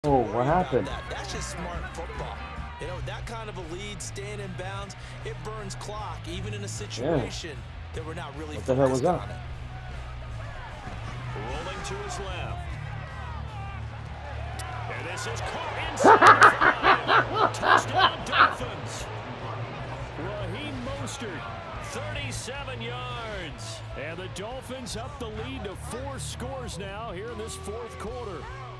Oh, what happened? That's just smart football. You know, that kind of a lead, staying in bounds, it burns clock, even in a situation that we're not really focused on it. Rolling to his left. And this is caught inside. Touchdown, Dolphins. Raheem Mostert, 37 yards. And the Dolphins up the lead to 4 scores now here in this fourth quarter.